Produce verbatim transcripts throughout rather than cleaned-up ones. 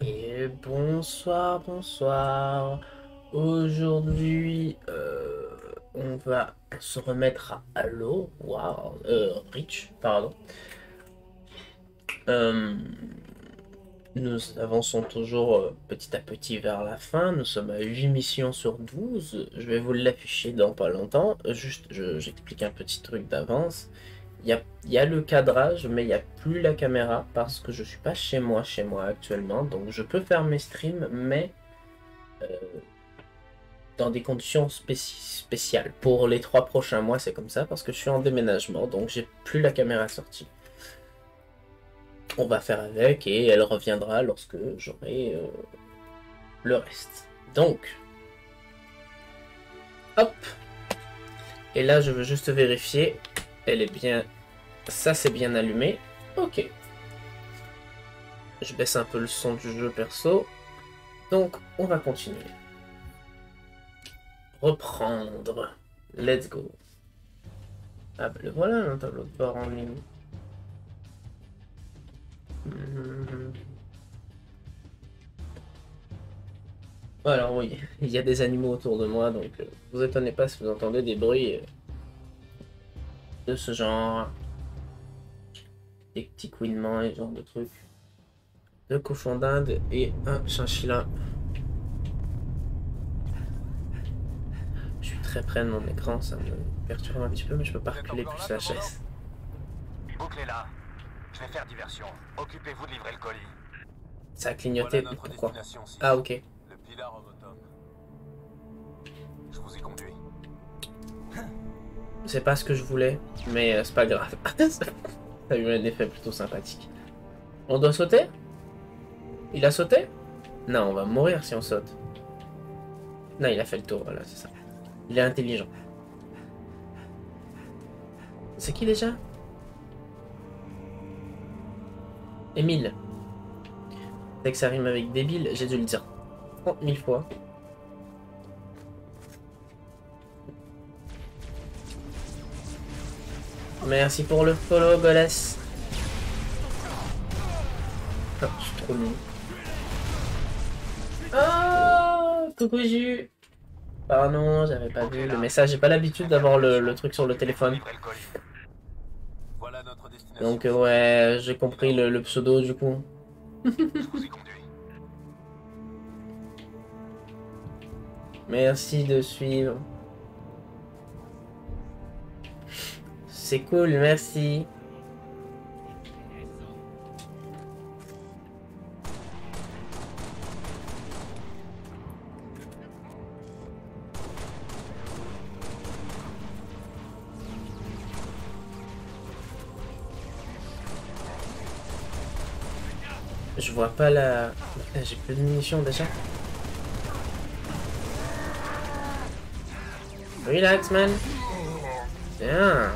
Et bonsoir, bonsoir. Aujourd'hui, euh, on va se remettre à Halo. Waouh, euh, Reach, pardon. Euh, nous avançons toujours euh, petit à petit vers la fin. Nous sommes à huit missions sur douze. Je vais vous l'afficher dans pas longtemps. Euh, Juste, je- j'explique un petit truc d'avance. Il y a, il y a le cadrage, mais il n'y a plus la caméra parce que je suis pas chez moi, chez moi actuellement. Donc je peux faire mes streams, mais euh, dans des conditions spéci- spéciales. Pour les trois prochains mois, c'est comme ça parce que je suis en déménagement, donc j'ai plus la caméra sortie. On va faire avec et elle reviendra lorsque j'aurai euh, le reste. Donc, hop. Et là, je veux juste vérifier. Elle est bien. Ça, c'est bien allumé. Ok. Je baisse un peu le son du jeu perso. Donc, on va continuer. Reprendre. Let's go. Ah, ben le voilà, un tableau de bord en ligne. Mhm. Alors oui, il y a des animaux autour de moi, donc euh, vous étonnez pas si vous entendez des bruits euh, de ce genre, des petits couinements et ce genre de trucs. Deux cochons d'Inde et un chinchilla. Je suis très près de mon écran, ça me perturbe un petit peu, mais je peux pas Vous êtes reculer encore plus là, la commandant? chaise. Bouclez là. Je vais faire diversion. Occupez-vous de livrer le colis. Ça a Voilà clignoté, notre pourquoi? destination six. Ah ok, Le Pilar of Autumn. Je vous y conduis. c'est pas ce que je voulais, mais euh, c'est pas grave. Ça a eu un effet plutôt sympathique. On doit sauter? Il a sauté? Non, on va mourir si on saute. Non, il a fait le tour, voilà, c'est ça. Il est intelligent. C'est qui déjà? Émile. Dès que ça rime avec débile, j'ai dû le dire trente mille fois. Merci pour le follow, Golas. Ah, je suis trop nul. Ah, coucou Ju. Pardon, j'avais pas Bouclez vu le là. message. J'ai pas Je l'habitude vais faire d'avoir le, diversion. le truc sur le Occupez-vous de téléphone. livrer le colis. Voilà notre destination Donc euh, six. ouais, j'ai Le compris Pilar of le, le Autumn. pseudo du coup. Je vous y conduis. Merci de suivre. C'est cool, merci. Je vois pas la... J'ai plus de munitions déjà. Relax, man. Bien.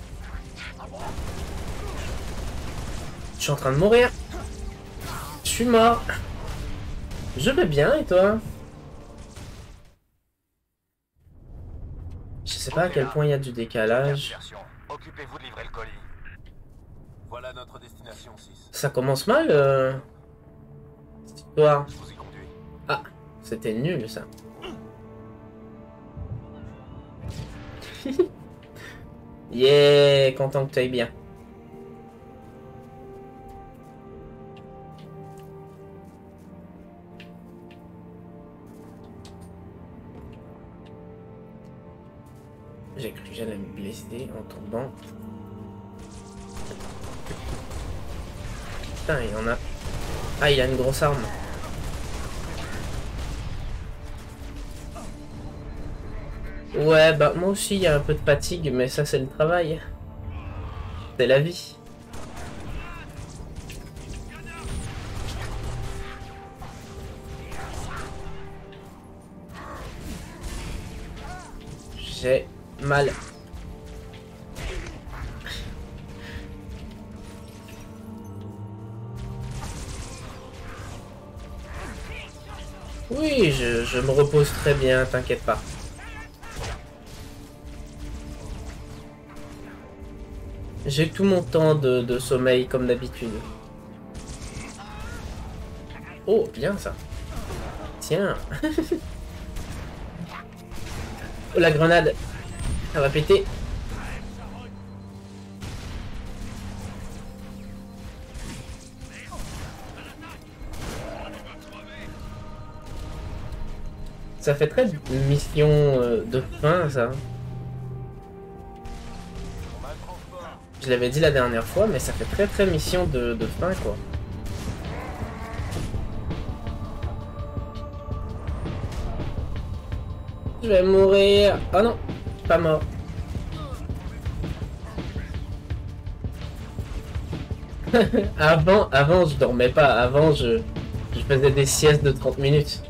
Je suis en train de mourir. Je suis mort. Je vais bien et toi? Je sais pas à Bouclez quel là. point il y a du Je vais faire décalage. diversion. Occupez-vous de livrer le colis. Voilà notre destination six. Ça commence mal, euh... cette histoire. Je vous y conduis. Ah, c'était nul ça. Yeah, content que tu ailles bien. J'ai cru que j'allais me blesser en tombant. Putain, il y en a. Ah, il a une grosse arme. Ouais, bah moi aussi il y a un peu de fatigue, mais ça c'est le travail. C'est la vie. J'ai mal. Oui, je, je me repose très bien, t'inquiète pas. J'ai tout mon temps de, de sommeil comme d'habitude. Oh, bien ça. Tiens. Oh, la grenade. Ça va péter. Ça fait très mission euh, de fin, ça. Je l'avais dit la dernière fois, mais ça fait très très mission de, de fin, quoi. Je vais mourir. Oh non, pas mort. avant, avant, je dormais pas. Avant, je, je faisais des siestes de trente minutes.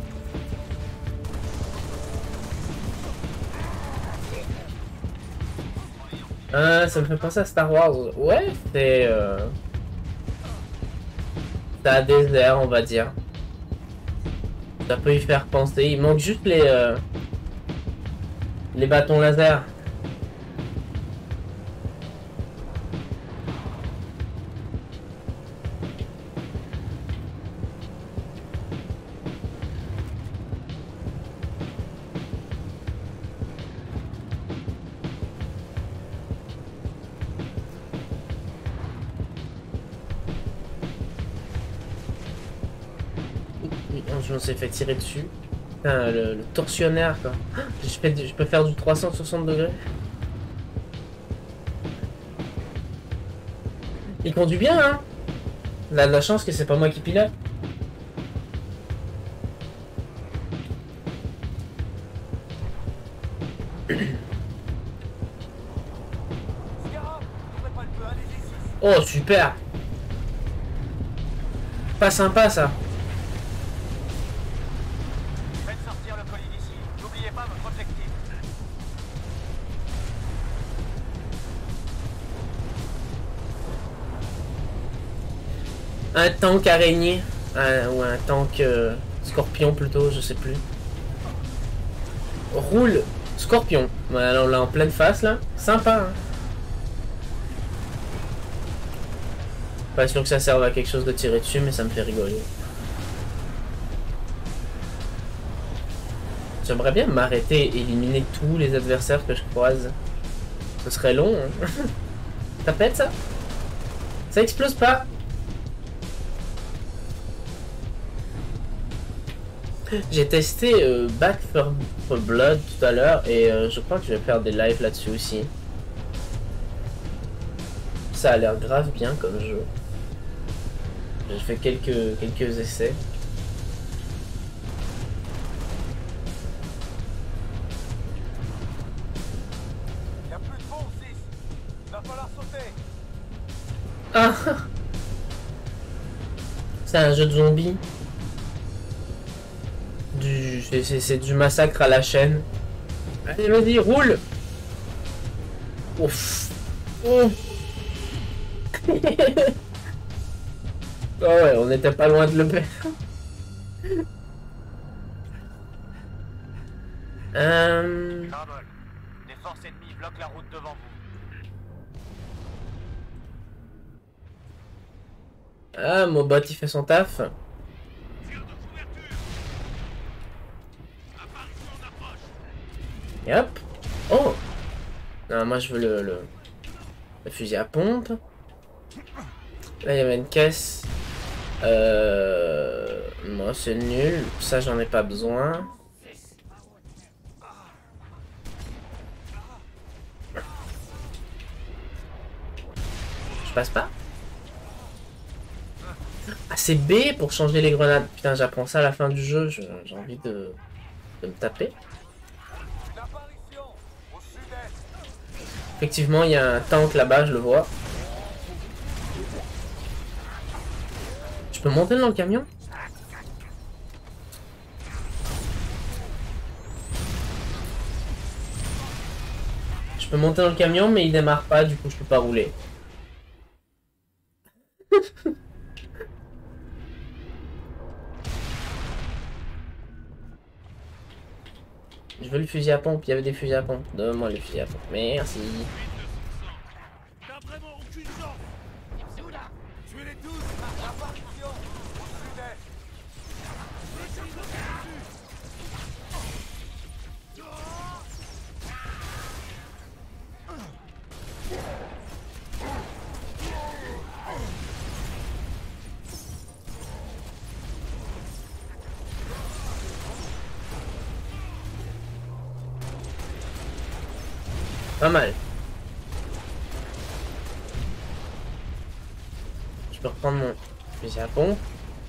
Ah, ça me fait penser à Star Wars. Ouais, c'est... Euh... ça a des airs, on va dire. Ça peut y faire penser. Il manque juste les... Euh... les bâtons laser. Je me suis fait tirer dessus. Putain, le, le torsionnaire, quoi. Je, fais, je peux faire du trois cent soixante degrés. Il conduit bien, hein. Il a de la chance que c'est pas moi qui pilote. Oh, super. Pas sympa, ça. Un tank araignée, un, ou un tank euh, scorpion plutôt, je sais plus. Roule scorpion. Voilà, on l'a en pleine face là. Sympa. Hein. Pas sûr que ça serve à quelque chose de tirer dessus, mais ça me fait rigoler. J'aimerais bien m'arrêter et éliminer tous les adversaires que je croise. Ce serait long. Hein. Ça pète ça? Ça explose pas. J'ai testé euh, Back four Blood tout à l'heure et euh, je crois que je vais faire des lives là-dessus aussi. Ça a l'air grave bien comme jeu. J'ai fait quelques, quelques essais. Il n'y a plus de fond, six. Il va falloir sauter. Ah! C'est un jeu de zombies. Du, c'est du massacre à la chaîne. Allez, vas-y, roule! Ouf! Ouf! Oh ouais, on n'était pas loin de le faire. euh... Carbone, des forces ennemies bloquent la route devant vous. Ah, mon bot il fait son taf. Et hop. Oh. Non, moi je veux le, le, le fusil à pompe. Là il y avait une caisse. Euh... Moi c'est nul. Ça j'en ai pas besoin. Je passe pas. Ah c'est B pour changer les grenades. Putain j'apprends ça à la fin du jeu. J'ai envie de, de me taper. Effectivement, il y a un tank là-bas, je le vois. Je peux monter dans le camion? Je peux monter dans le camion, mais il démarre pas, du coup je peux pas rouler. Je veux le fusil à pompe, il y avait des fusils à pompe. Donne-moi le fusil à pompe. Merci. T'as vraiment aucune chance. Tuez-les tous. Apparition au sud-est. Pas mal. Je peux reprendre mon fusil à pompe.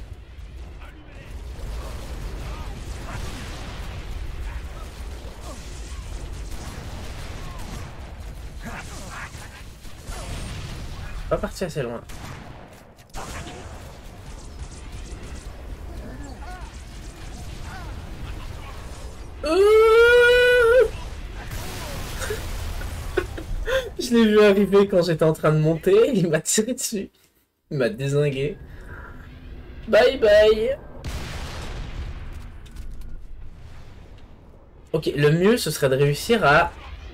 Pas parti assez loin. Je l'ai vu arriver quand j'étais en train de monter, il m'a tiré dessus. Il m'a dézingué. Bye bye. Ok, le mieux ce serait de réussir à...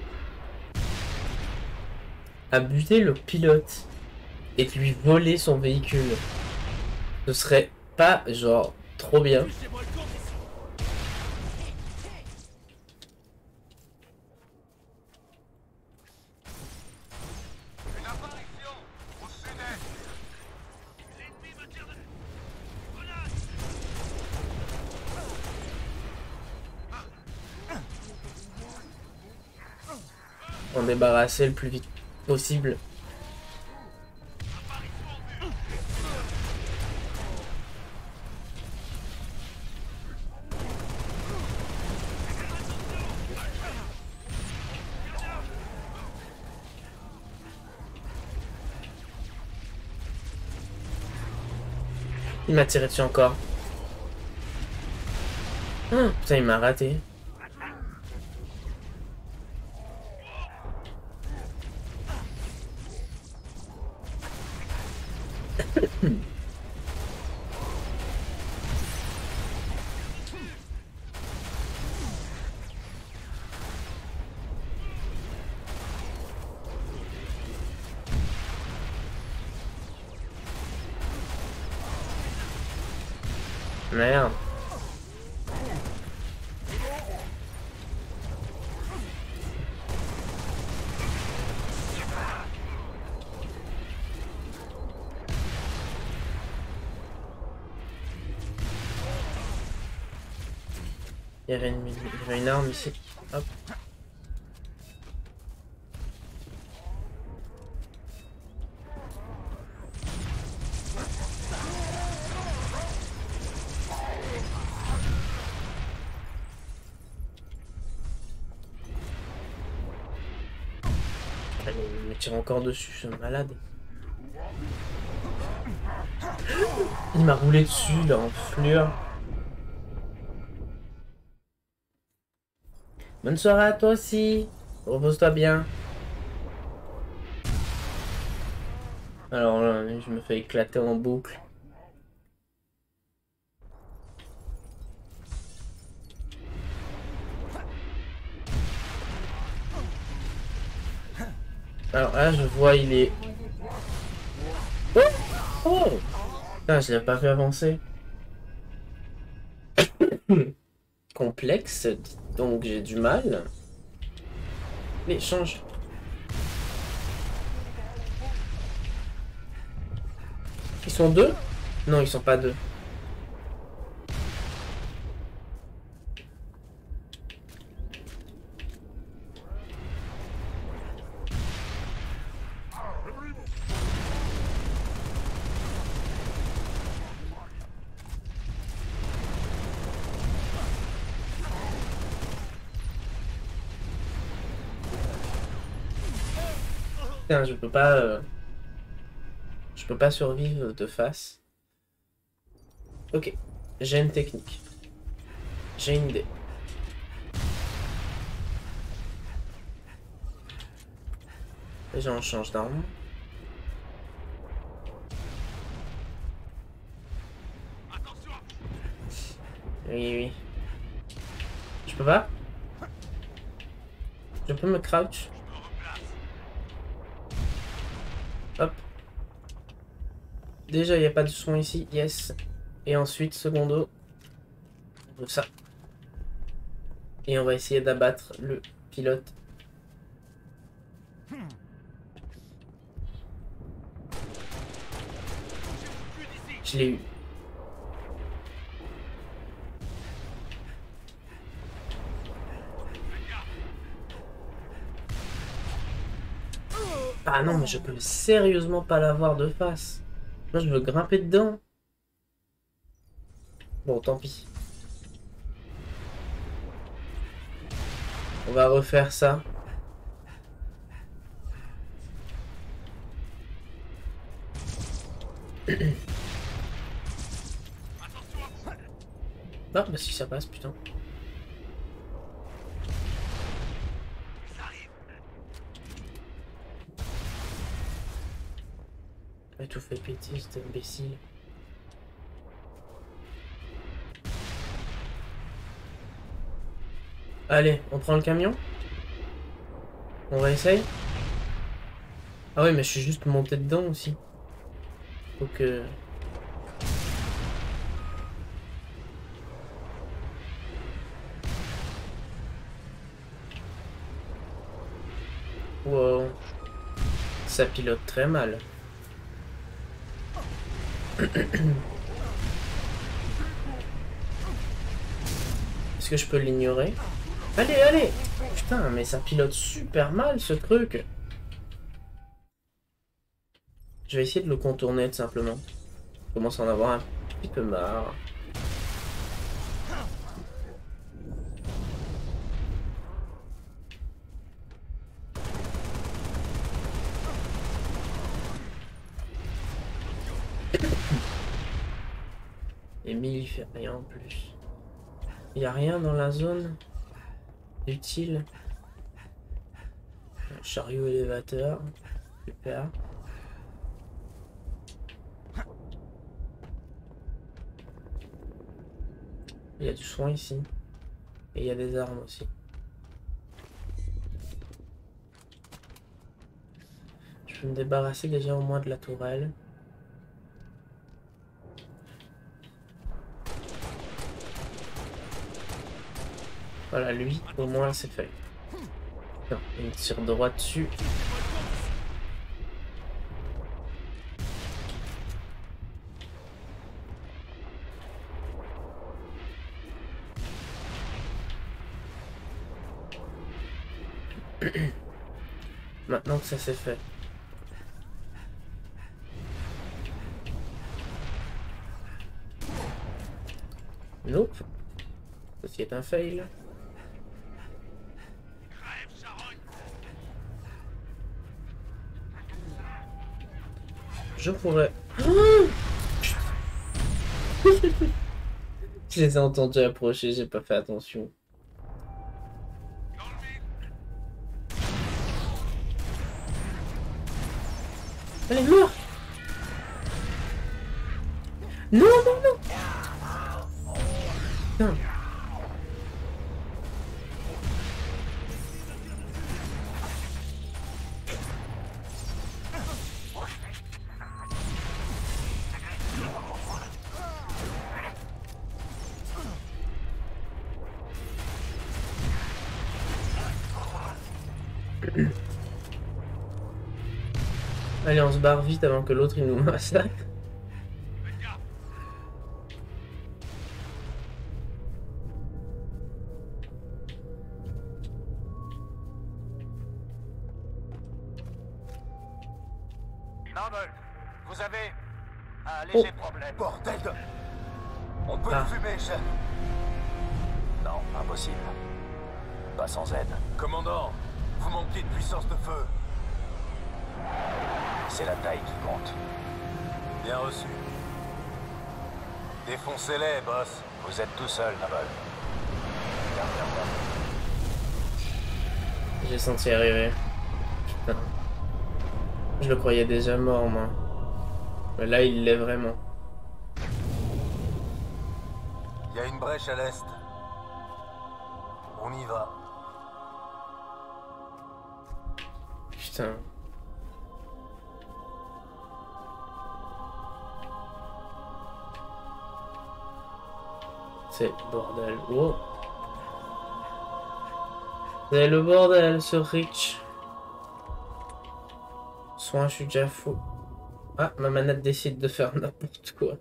à buter le pilote et de lui voler son véhicule. Ce serait pas genre trop bien. En débarrasser le plus vite possible. Il m'a tiré dessus encore. Oh, putain, il m'a raté. Merde. Il y avait une, il y avait une arme ici. Hop. Allez, il me tire encore dessus, je suis malade. Il m'a roulé dessus, là, en fleur. Bonne soirée à toi aussi. Repose-toi bien. Alors là, je me fais éclater en boucle. Alors là, je vois, il est... Oh, oh putain, je l'ai pas fait avancer. Complexe, donc j'ai du mal. Mais change. Ils sont deux? Non, ils sont pas deux. Putain, je peux pas... Euh... Je peux pas survivre de face. Ok, j'ai une technique. J'ai une idée. Déjà, on change d'arme. Oui, oui. Je peux pas? Je peux me crouch? Hop. Déjà, il n'y a pas de son ici. Yes. Et ensuite, secondo. Ça. Et on va essayer d'abattre le pilote. Je l'ai eu. Ah non, mais je peux sérieusement pas l'avoir de face. Moi, je veux grimper dedans. Bon, tant pis. On va refaire ça. Ah, bah si ça passe, putain. Elle tout fait péter, cet imbécile. Allez, on prend le camion? On va essayer? Ah oui, mais je suis juste monté dedans aussi. Faut que... Wow. Ça pilote très mal. Est-ce que je peux l'ignorer? Allez, allez! Putain, mais ça pilote super mal ce truc. Je vais essayer de le contourner tout simplement. Je commence à en avoir un petit peu marre. Et mille il fait rien en plus. Il n'y a rien dans la zone utile. Un chariot élévateur. Super. Il y a du soin ici. Et il y a des armes aussi. Je peux me débarrasser déjà au moins de la tourelle. Voilà, lui, au moins, c'est fait. Non, il me tire droit dessus. Maintenant que ça c'est fait. Nope. Ceci est un fail. Je pourrais... Je les ai entendus approcher, j'ai pas fait attention. Allez, meurs! Non, non, non! Putain. Allez, on se barre vite avant que l'autre il nous massacre. Noble, vous avez un léger Oh. problème. Bordel de... On peut Ah. le fumer, chef. Non, impossible. Pas sans aide. Commandant, vous manquez de puissance de feu. C'est la taille qui compte. Bien reçu. Défoncez-les, boss. Vous êtes tout seul, Noble. Bien, bien, bien. J'ai senti arriver. Putain. Je le croyais déjà mort, moi. Mais là, il l'est vraiment. Il y a une brèche à l'est. On y va. Putain. C'est le bordel. Oh. C'est le bordel, ce Rich. Soin, je suis déjà fou. Ah, ma manette décide de faire n'importe quoi.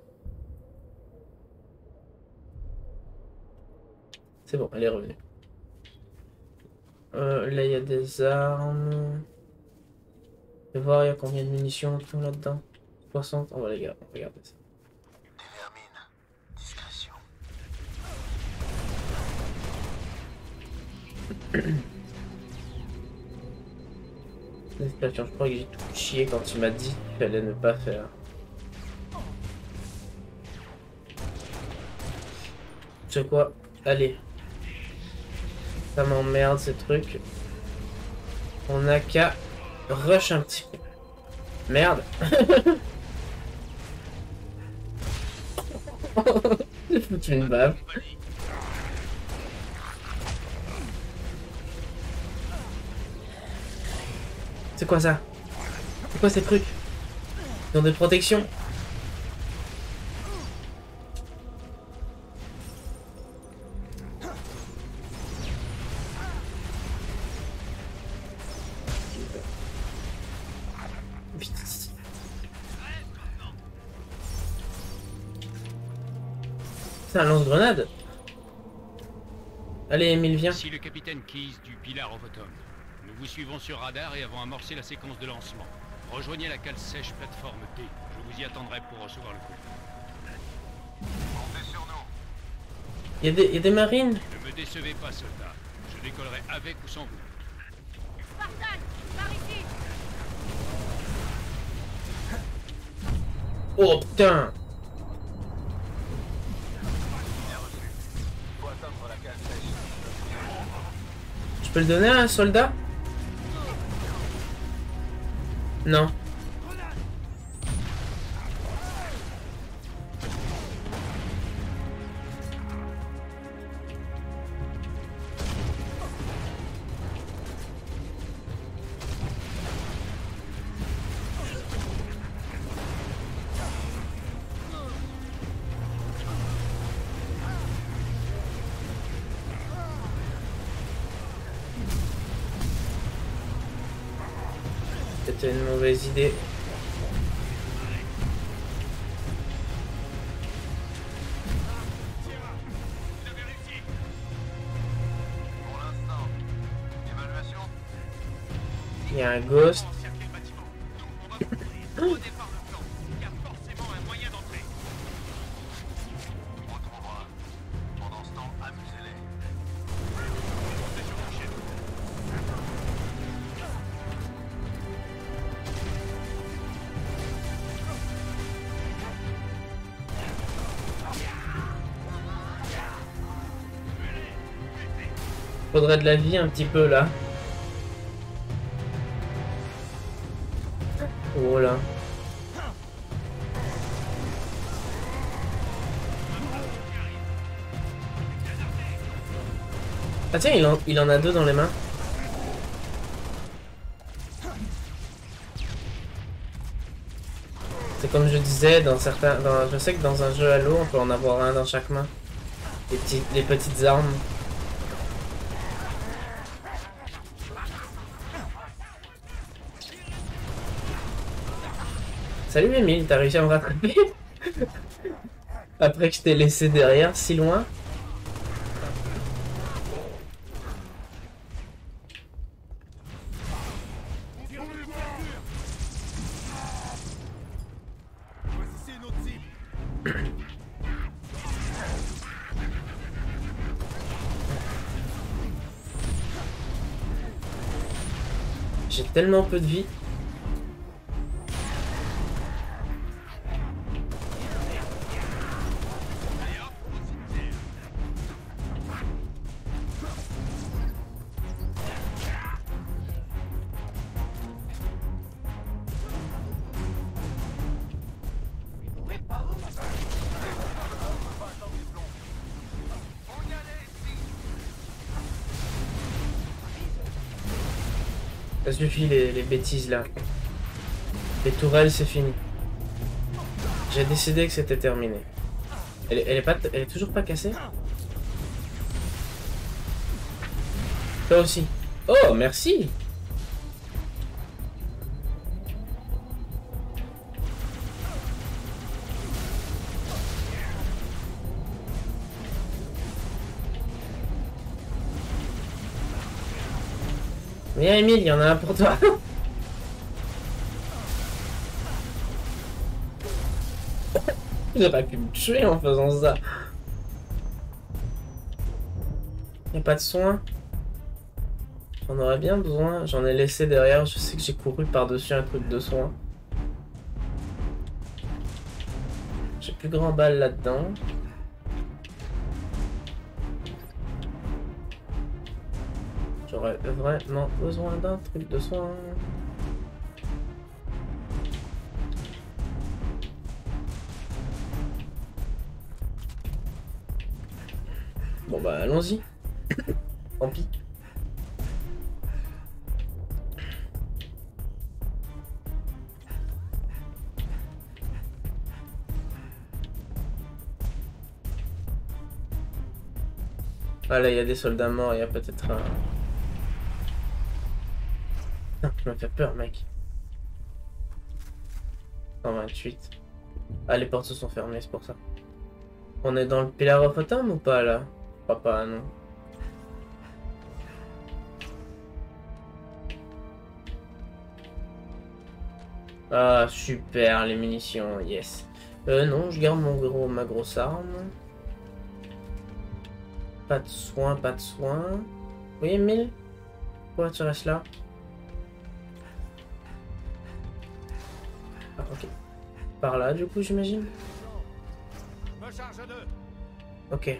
C'est bon, elle est revenue. Euh, là, il y a des armes. Je vais voir, il y a combien de munitions qui ont là-dedans. soixante. On va les garder, on va regarder ça. Discrétion. Je crois que j'ai tout chié quand tu m'as dit qu'il fallait ne pas faire. Tu sais quoi? Allez. Ça m'emmerde ces trucs. On a qu'à rush un petit peu. Merde. J'ai foutu une baffe. C'est quoi ça? C'est quoi ces trucs? Ils ont des protections? C'est un lance-grenade. Allez, Emile, viens. Ici le capitaine Keyes du Pilar of Autumn. Nous vous suivons sur radar et avons amorcé la séquence de lancement. Rejoignez la cale sèche plateforme D. Je vous y attendrai pour recevoir le coup. Comptez sur nous. Il y, a des- il y a des marines. Ne me décevez pas, soldat. Je décollerai avec ou sans vous. Spartan, par ici. Oh putain. Faut atteindre la cale sèche. Je peux le donner à un soldat? Non. C'était une mauvaise idée. Pour l'instant. Évaluation. Il y a un ghost. Encercler le bâtiment. On va vous au départ le plan. Il y a forcément un moyen d'entrer. On retrouvera. Pendant ce temps, amusez-les. Comptez sur mon chef. Faudrait de la vie un petit peu là. Oh là. Ah tiens, il en, il en a deux dans les mains. C'est comme je disais, dans certains, dans, je sais que dans un jeu Halo, on peut en avoir un dans chaque main. Les, petits, les petites armes. Salut Emile, t'as réussi à me rattraper? Après que je t'ai laissé derrière si loin. C'est une autre cible. J'ai tellement peu de vie. Ça suffit les, les bêtises là. Les tourelles c'est fini. J'ai décidé que c'était terminé. Elle, est- elle est pas, elle est toujours pas cassée? Toi aussi. Oh merci. Viens Emile, il y en a un pour toi. J'ai pas pu me tuer en faisant ça. Y'a pas de soin. J'en aurais bien besoin. J'en ai laissé derrière. Je sais que j'ai couru par-dessus un truc de soin. J'ai plus grand balle là-dedans. J'aurais vraiment besoin d'un truc de soin. Bon bah allons-y. Tant pis. Ah là il y a des soldats morts, il y a peut-être un... Putain, tu m'as fait peur mec. cent vingt-huit. Ah les portes se sont fermées, c'est pour ça. On est dans le Pillar of Autumn ou pas là? Je crois pas, non. Ah super les munitions, yes. Euh non, je garde mon gros, ma grosse arme. Pas de soins, pas de soins. Oui Emile? Pourquoi tu restes là? Ah ok. Par là du coup j'imagine? Ok.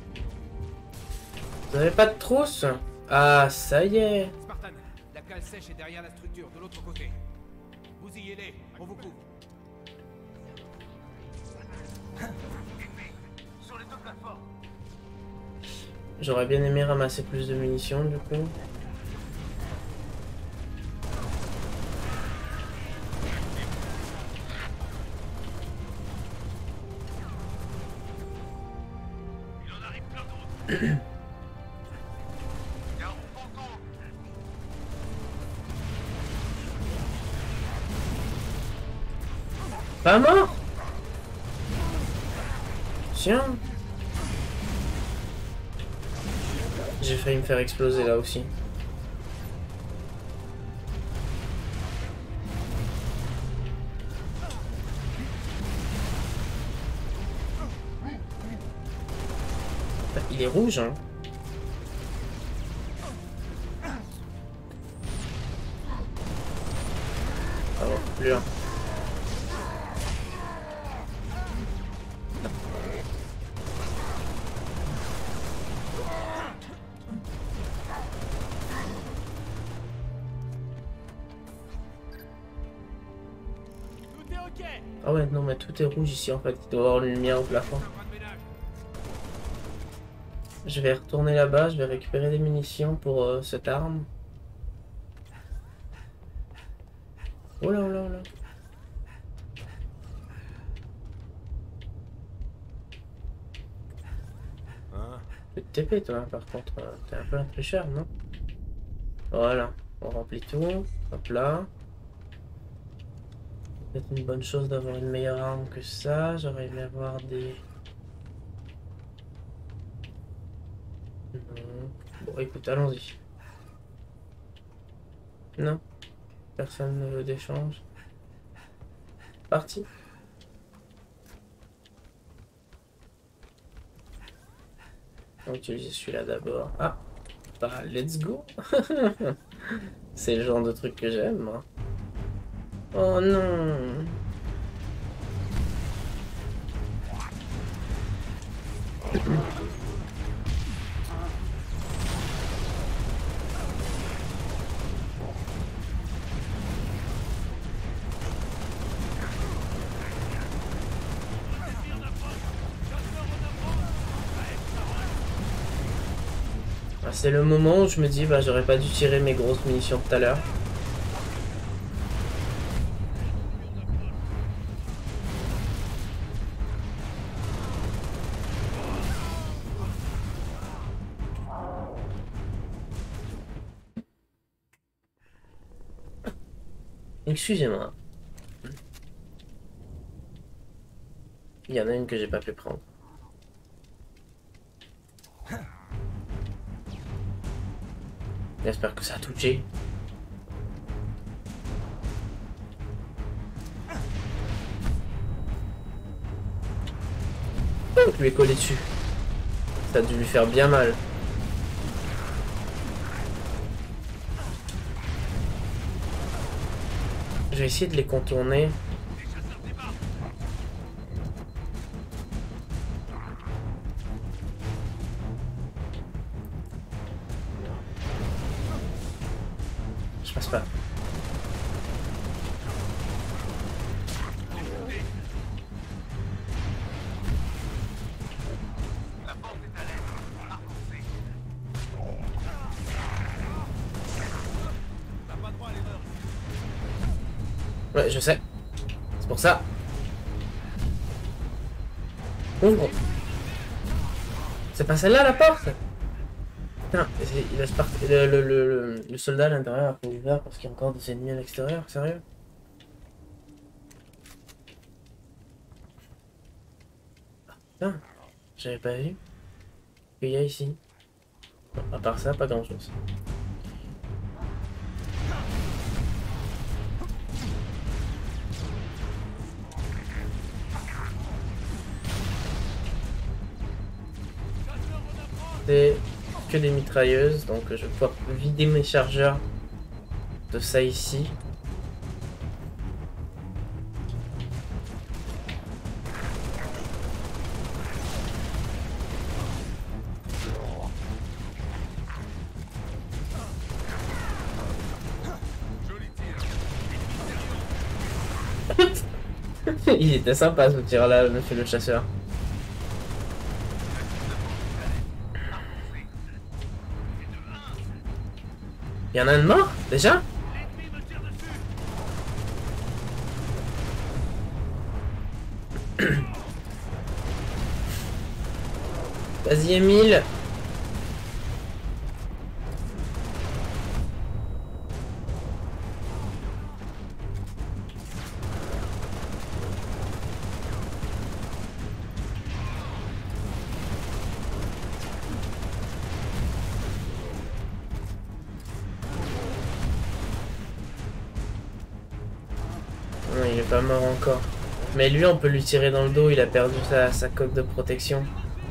Vous avez pas de trousse? Ah ça y est. Spartan, la cale sèche est derrière la structure, de l'autre côté. Vous y allez, on vous couvre. Sur les deux plateformes. J'aurais bien aimé ramasser plus de munitions du coup. Pas mort? Tiens. J'ai failli me faire exploser là aussi. Il est rouge, hein. Ah bon, plus un. Ah ouais, non, mais tout est rouge ici en fait. Il doit y avoir une lumière au plafond. Je vais retourner là-bas, je vais récupérer des munitions pour euh, cette arme. Oh là là là. Hein? Tu te T P toi par contre, euh, t'es un peu un tricheur, non? Voilà, on remplit tout. Hop là. C'est une bonne chose d'avoir une meilleure arme que ça. J'aurais aimé avoir des... Non. Bon écoute, allons-y. Non. Personne ne veut d'échange. Parti. On va utiliser celui-là d'abord. Ah. Bah let's go. C'est le genre de truc que j'aime moi. Oh non. Ah, c'est le moment où je me dis bah j'aurais pas dû tirer mes grosses munitions tout à l'heure. Excusez-moi. Il y en a une que j'ai pas pu prendre. J'espère que ça a touché. l'autre lui est collé dessus. Ça a dû lui faire bien mal. Je vais essayer de les contourner. Je passe pas. Ouais, je sais. C'est pour ça. Ouvre. C'est pas celle-là la porte? Putain, il laisse partir. Le, le, le, le soldat à l'intérieur a pas ouvert parce qu'il y a encore des ennemis à l'extérieur, sérieux? Ah, putain, j'avais pas vu qu'il y a ici. Bon, à part ça, pas grand chose. C'est que des mitrailleuses, donc je vais pouvoir vider mes chargeurs de ça ici. Il était sympa ce tir là, monsieur le chasseur. Il y en a un de mort déjà? Vas-y Emile. Non, il est pas mort encore. Mais lui, on peut lui tirer dans le dos, il a perdu sa, sa coque de protection.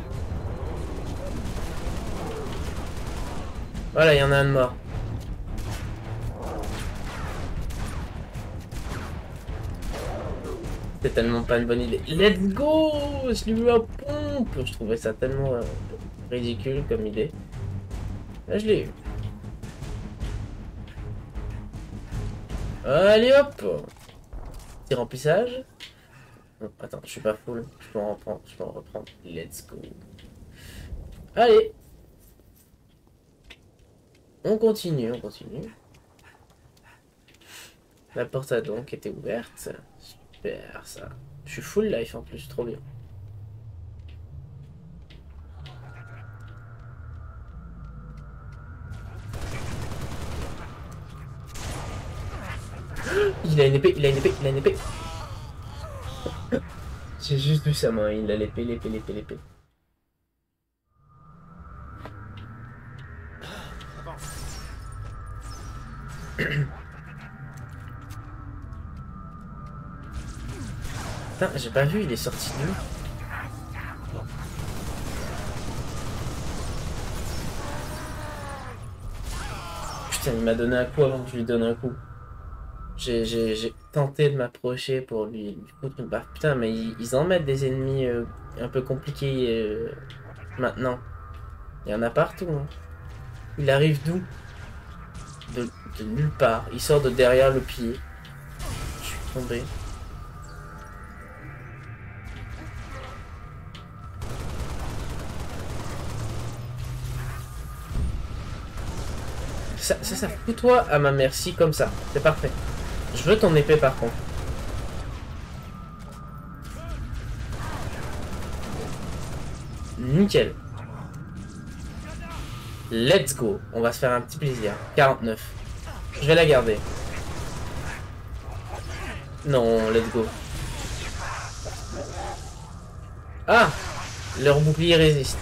Voilà, il y en a un de mort. C'est tellement pas une bonne idée. Let's go! Je lui mets à pompe! Je trouvais ça tellement euh, ridicule comme idée. Là, je l'ai eu. Allez hop! Petit remplissage. Oh, attends, je suis pas full. Je peux en reprendre. Je peux en reprendre. Let's go. Allez! On continue, on continue. La porte a donc été ouverte. Super ça. Je suis full life en plus, trop bien. Il a une épée, il a une épée, il a une épée. J'ai juste vu sa main, il a l'épée, l'épée, l'épée, l'épée. Putain, j'ai pas vu, il est sorti d'où? Putain, il m'a donné un coup avant que je lui donne un coup. J'ai tenté de m'approcher pour lui, lui foutre une baffe. Putain, mais ils, ils en mettent des ennemis euh, un peu compliqués euh, maintenant. Il y en a partout. Hein. Il arrive d'où? de, de nulle part. Il sort de derrière le pied. Je suis tombé. Ça, ça, ça fout-toi à ma merci comme ça. C'est parfait. Je veux ton épée par contre. Nickel. Let's go. On va se faire un petit plaisir. quarante-neuf. Je vais la garder. Non, let's go. Ah! Leur bouclier résiste.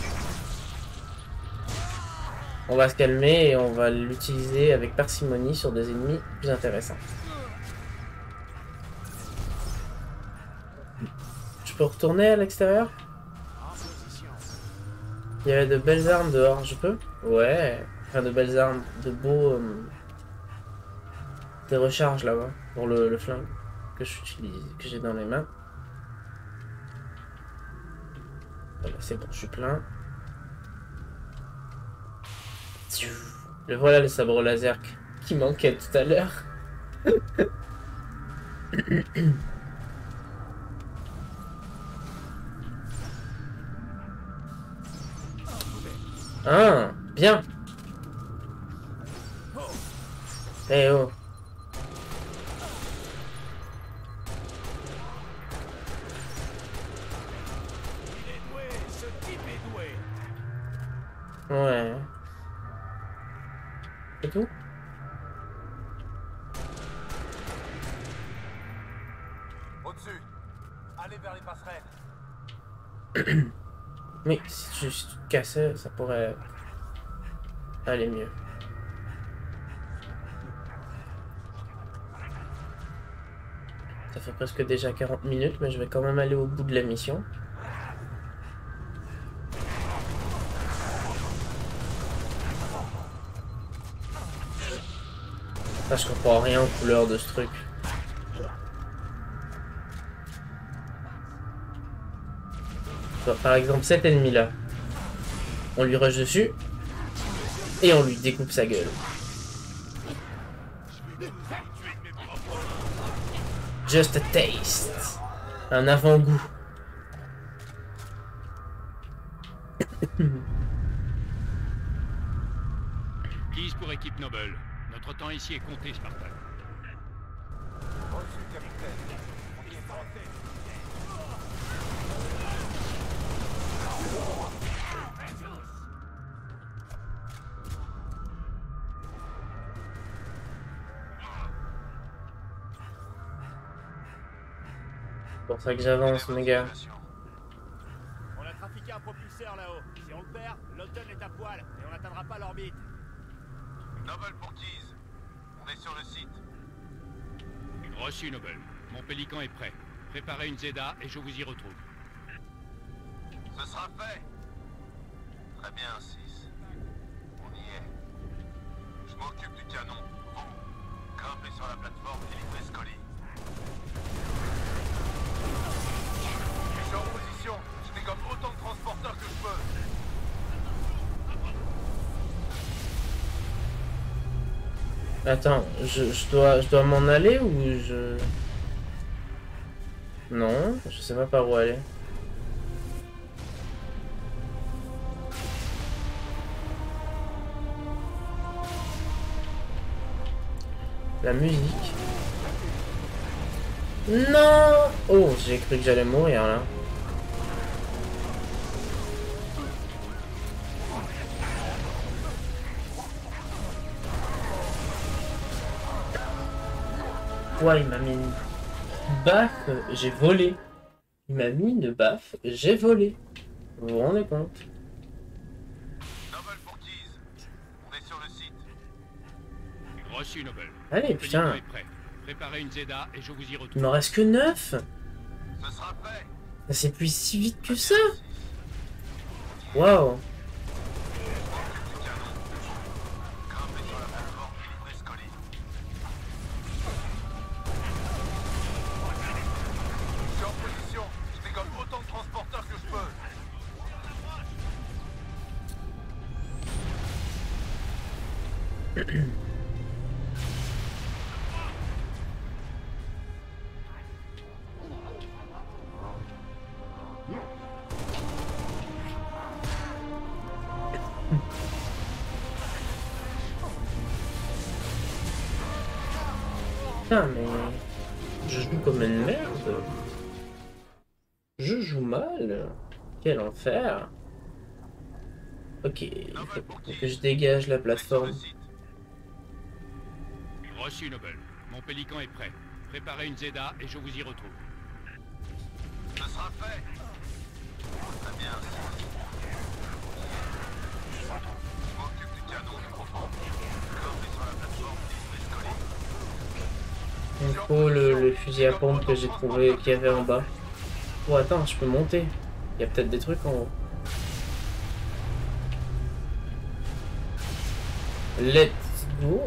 On va se calmer et on va l'utiliser avec parcimonie sur des ennemis plus intéressants. Je peux retourner à l'extérieur? Il y avait de belles armes dehors, je peux? Ouais. Enfin, de belles armes, de beaux... Euh, des recharges là-bas, pour le, le flingue que j'utilise, que j'ai dans les mains. Voilà, c'est bon, je suis plein. Le voilà le sabre laser qui manquait tout à l'heure. Ah, bien. Eh oh. Il est doué, ce type est doué. Ouais. C'est tout? Au-dessus. Allez vers les passerelles. Mais si tu, si tu te cassais, ça pourrait aller mieux. Ça fait presque déjà quarante minutes, mais je vais quand même aller au bout de la mission. Ah, je comprends rien aux couleurs de ce truc. Par exemple, cet ennemi-là. On lui rush dessus. Et on lui découpe sa gueule. Just a taste. Un avant-goût. Keys pour équipe Noble. Notre temps ici est compté, Spartan. Reçu, capitaine. On y est tenté. C'est pour ça que j'avance, mes gars. On a trafiqué un propulseur là-haut. Si on le perd, London est à poil et on n'atteindra pas l'orbite. Noble pour Keys. On est sur le site. Reçu, Noble. Mon pélican est prêt. Préparez une Zeta et je vous y retrouve. Ce sera fait. Très bien, six. On y est. Je m'occupe du canon. Vous, grimpez sur la plateforme et livrez Scully. Je suis en position. Je dégomme autant de transporteurs que je peux. Attends, je, je dois, je dois m'en aller ou je... Non, je sais pas par où aller. La musique. Non! Oh, j'ai cru que j'allais mourir là. Ouais, il m'a mis une baffe, j'ai volé. Il m'a mis une baffe, j'ai volé. Vous vous rendez compte? Noble pour Keys. On est sur le site. Reçu, Noble. Allez, Mon pélican putain. est prêt. Préparez une Zeta et je vous y Il retrouve. m'en reste que neuf. Ce sera fait. Ça s'épuise si vite que ça. Bien, six. Waouh. Grimpez sur la plateforme et livrez Scully. Je suis en position. Je dégomme autant de transporteurs que je peux. Putain, mais... Je joue comme une merde. Je joue mal. Quel enfer. Ok, il faut faut que je dégage la plateforme. Reçu, Noble. Mon pélican est prêt. Préparez une Zeta et je vous y retrouve. Ce sera fait. Très bien. Je m'occupe du canon du profond. Grimpez sur la plateforme et livrez Scully. Il me faut le, le fusil à pompe que j'ai trouvé qu'il y avait en bas. Oh attends, je peux monter. Il y a peut-être des trucs en haut. Let's go.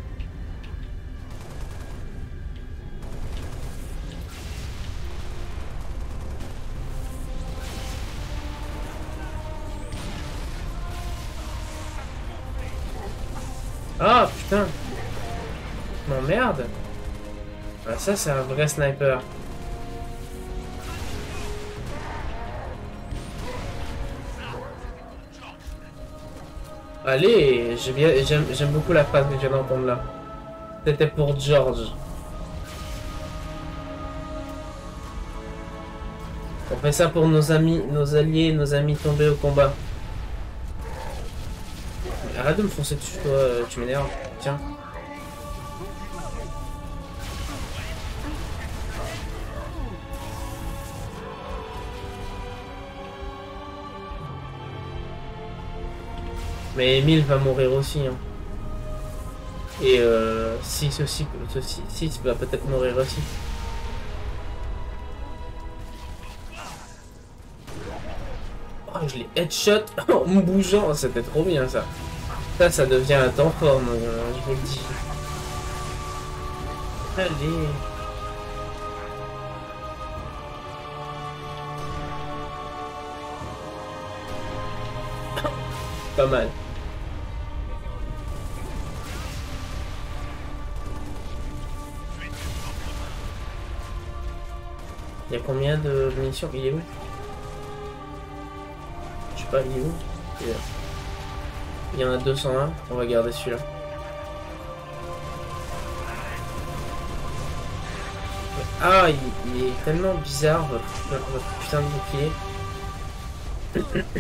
Ah putain. Non merde. Ah, ça c'est un vrai sniper. Allez, j'ai bien, j'aime, j'aime beaucoup la phrase que je viens d'entendre là. C'était pour George. On fait ça pour nos amis, nos alliés, nos amis tombés au combat. Mais arrête de me foncer dessus, toi, tu m'énerves. Tiens. Mais Emile va mourir aussi. Hein. Et euh, si ceci, ceci, si va peut-être mourir aussi. Oh, je l'ai headshot en me bougeant. C'était trop bien ça. Ça, ça devient un temps fort, euh, je vous le dis. Allez. Pas mal. Il y a combien de munitions? Il est où? Je sais pas, il est où? Il est là. Il y en a deux cent un, on va garder celui-là. Ah, il, il est tellement bizarre, votre, votre putain de bouclier.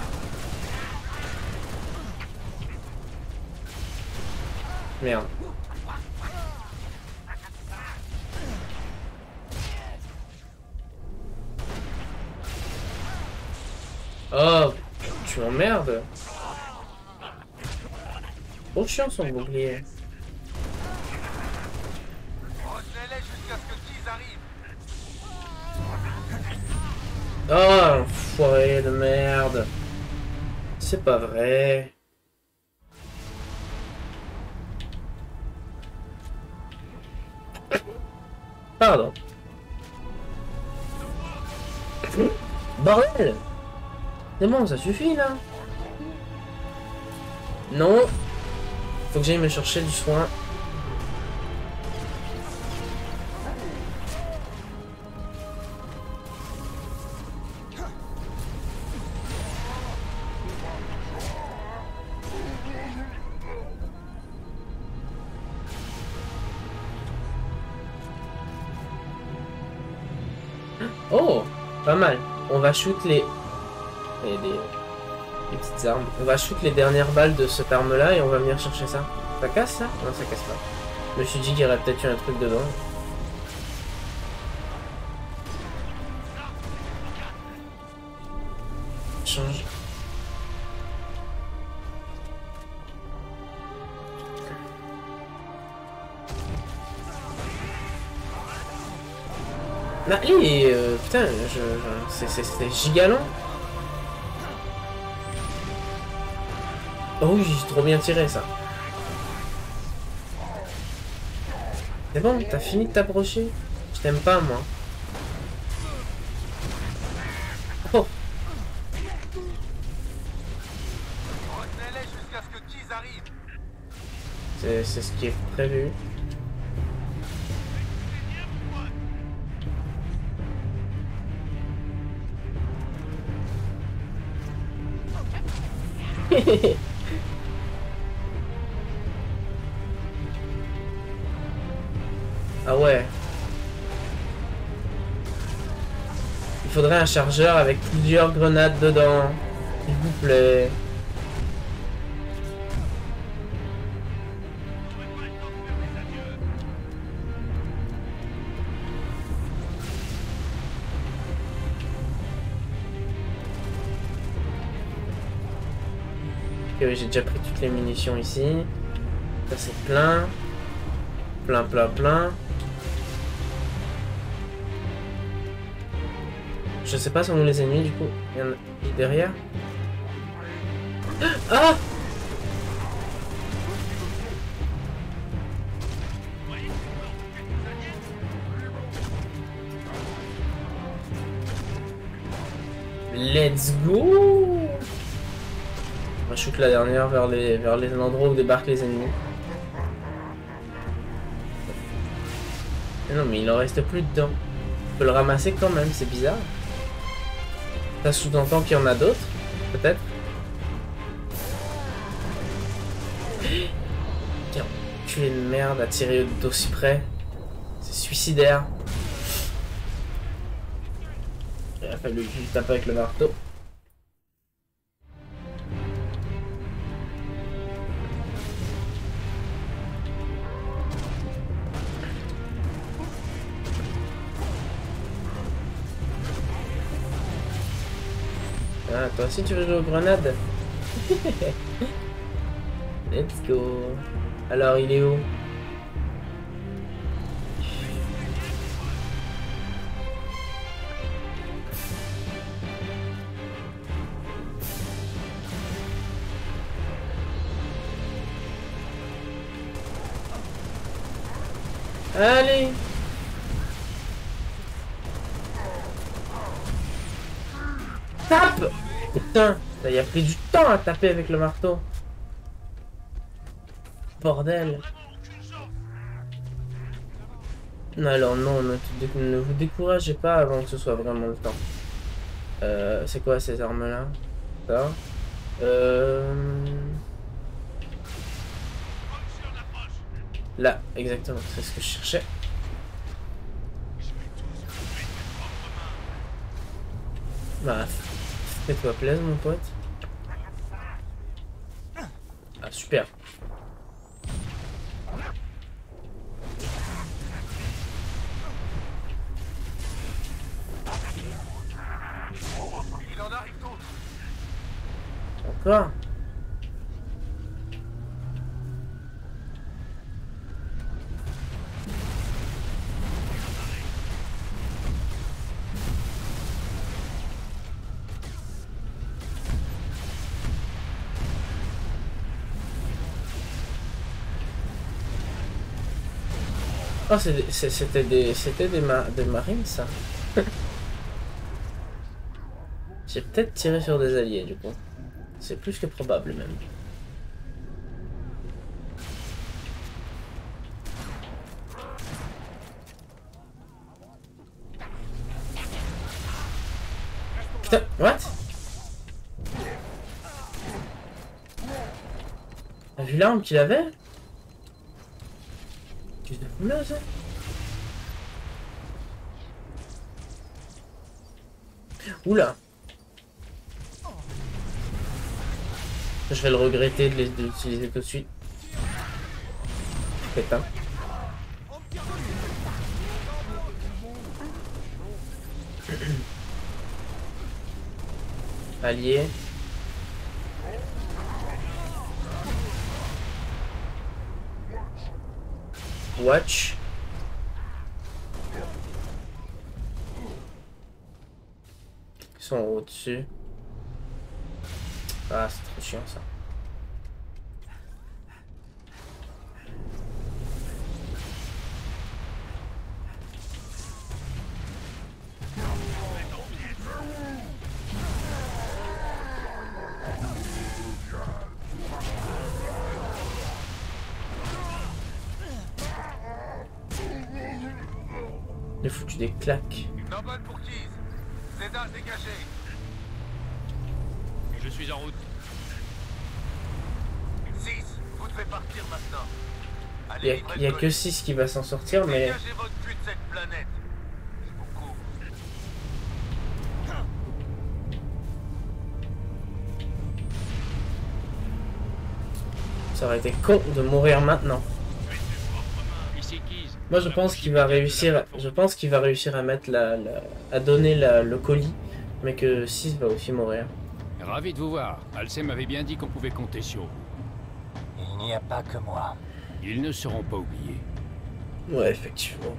Merde. Oh, tu m'emmerdes. Trop chiant son bouclier. Retenez-les jusqu'à ce que Tiz arrive. Oh, enfoiré de merde. C'est pas vrai. Pardon. Bordel! C'est bon, ça suffit là. Non. Faut que j'aille me chercher du soin. Oh, pas mal. On va shoot les... Et des... des petites armes. On va shoot les dernières balles de cette arme-là et on va venir chercher ça. Ça casse ça? Non, ça casse pas. Je me suis dit qu'il y aurait peut-être eu un truc dedans. Change. Bah, et euh, putain, je, je, c'était giga long. Oh oui, j'ai trop bien tiré ça. C'est bon, t'as fini de t'approcher. Je t'aime pas, moi. Oh. Retenez-les jusqu'à ce que Tiz arrive. C'est ce qui est prévu. Ah ouais. Il faudrait un chargeur avec plusieurs grenades dedans. S'il vous plaît. Ok, j'ai déjà pris toutes les munitions ici. Ça c'est plein. Plein, plein, plein. Je sais pas où sont les ennemis du coup. Il y en a derrière. Ah! Let's go. On va shoot la dernière vers les vers les endroits où débarquent les ennemis. Mais non mais il en reste plus dedans. On peut le ramasser quand même, c'est bizarre. Ça sous-entend qu'il y en a d'autres, peut-être. Quel enculé de merde à tirer d'aussi près. C'est suicidaire. Il a fallu juste taper avec le marteau. Ah, toi aussi tu veux jouer aux grenades? Let's go. Alors, il est où? Allez! Tape! Putain, ça y a pris du temps à taper avec le marteau. Bordel. Alors non, ne, ne vous découragez pas avant que ce soit vraiment le temps. Euh, c'est quoi ces armes-là? Ça. Euh... Là, exactement, c'est ce que je cherchais. Bah, fais-toi plaisir, mon pote. Ah, super. Il en arrive d'autres. Encore? Oh, c'était des, c'était des, ma des marines, ça. J'ai peut-être tiré sur des alliés, du coup. C'est plus que probable, même. Putain, what? T'as vu l'arme qu'il avait? Qu'est-ce de fou là, ça? Oula! Je vais le regretter de l'utiliser tout de suite. Pétain. Allié. Watch. Ils sont au-dessus. Ah, c'est trop chiant ça. Il a foutu des claques. Noble pour Keys. César dégagé. Je suis en route. six, vous devez partir maintenant. Il y a, Allez, il y a que six qui va s'en sortir, mais... dégagez votre but de cette planète. Je vous couvre. ça aurait été con de mourir maintenant. Ici Keys. Moi je pense qu'il va réussir, je pense qu'il va réussir à mettre la, la à donner la, le colis, mais que six va aussi mourir. Ravi de vous voir. Alcem m'avait bien dit qu'on pouvait compter sur vous. Il n'y a pas que moi. Ils ne seront pas oubliés. Ouais, effectivement.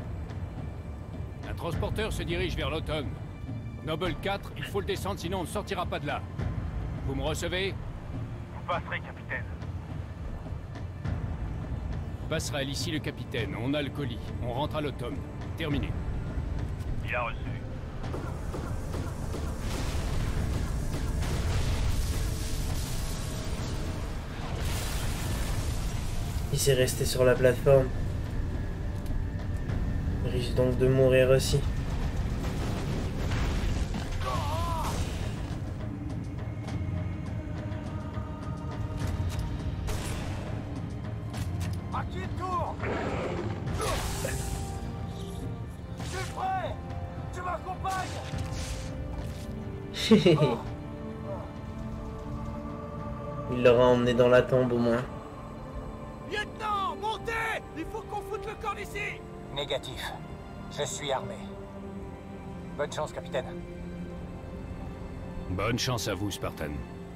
Un transporteur se dirige vers l'automne. Noble quatre, il faut le descendre, sinon on ne sortira pas de là. Vous me recevez? Vous passerez, capitaine. Passerelle, ici le capitaine. On a le colis. On rentre à l'automne. Terminé. Bien reçu. Il s'est resté sur la plateforme. Il risque donc de mourir aussi. À qui tour? Je suis prêt. Tu m'accompagnes. Il l'aura emmené dans la tombe au moins. Lieutenant, montez! Il faut qu'on foute le camp d'ici! Négatif. Je suis armé. Bonne chance, capitaine. Bonne chance à vous, Spartan.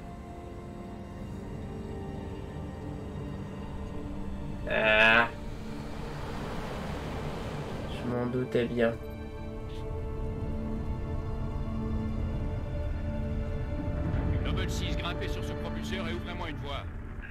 Ah. Je m'en doutais bien. Noble six, grimpez sur ce propulseur et ouvrez-moi une voie.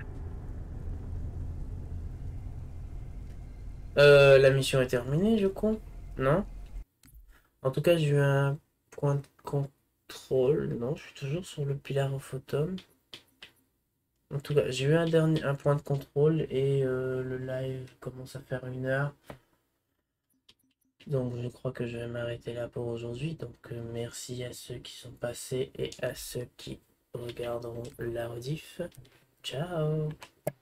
Euh, la mission est terminée, je crois. Non? En tout cas, j'ai eu un point de contrôle. Non, je suis toujours sur le Pillar of Autumn. En tout cas, j'ai eu un dernier un point de contrôle et euh, le live commence à faire une heure. Donc, je crois que je vais m'arrêter là pour aujourd'hui. Donc, euh, merci à ceux qui sont passés et à ceux qui regarderont la rediff. Ciao!